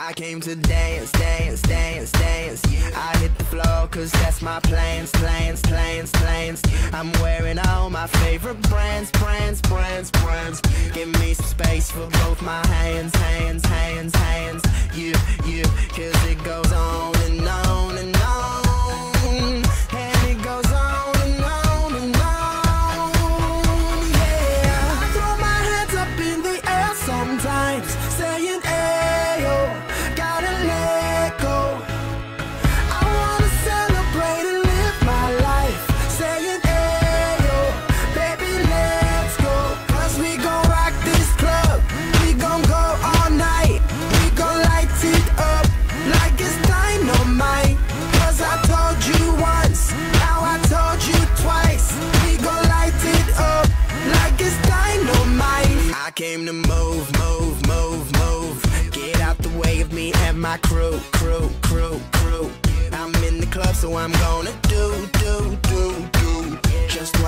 I came to dance, dance, dance, dance. I hit the floor cause that's my plans, plans, plans, plans. I'm wearing all my favorite brands, brands, brands, brands. Give me some space for both my hands, hands, hands, hands. You, cause it goes on and on and on. And it goes on and on and on. Yeah, I throw my hands up in the air sometimes, saying ayo, gotta let go. I wanna celebrate and live my life, saying ayo, baby let's go. Cause we gon' rock this club, we gon' go all night. We gon' light it up like it's dynamite. Cause I told you once, now I told you twice. We gon' light it up like it's dynamite. I came to move, move, move, move. Get out the way of me and my crew, crew, crew, crew. I'm in the club, so I'm gonna do. Just